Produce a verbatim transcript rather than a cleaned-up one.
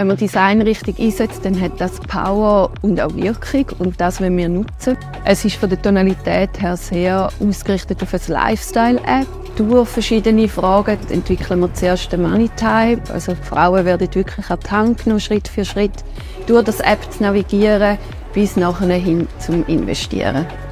Wenn man Design richtig einsetzt, dann hat das Power und auch Wirkung und das wollen wir nutzen. Es ist von der Tonalität her sehr ausgerichtet auf eine Lifestyle-App. Durch verschiedene Fragen entwickeln wir zuerst den Money-Type. Also die Frauen werden wirklich an die Hand genommen, Schritt für Schritt, durch das App zu navigieren, bis nachher hin zum Investieren.